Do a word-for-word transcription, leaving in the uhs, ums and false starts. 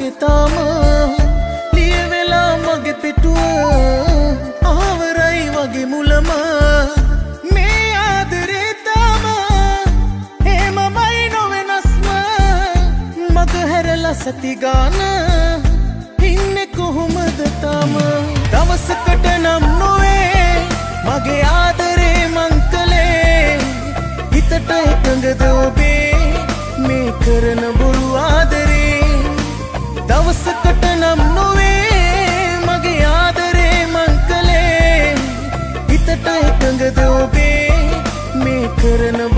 මගේ තාම ලියවෙලා මගේ පිටුව ආවරයි වගේ මුලම මේ ආදරේ තාම හේමමයි නොවෙනස්ම මග හැරලා සති ගාන ඉන්නේ කොහොමද තාම දවසකට නම් නොවේ මගේ ආදරේ මං කලේ හිතට එකඟද ඔබේ මේ කරන බොරු ආදරේ දවසකට නම් නොවේ මගේ ආදරේ මං කලේ හිතට එකඟද ඔබේ මේ කරන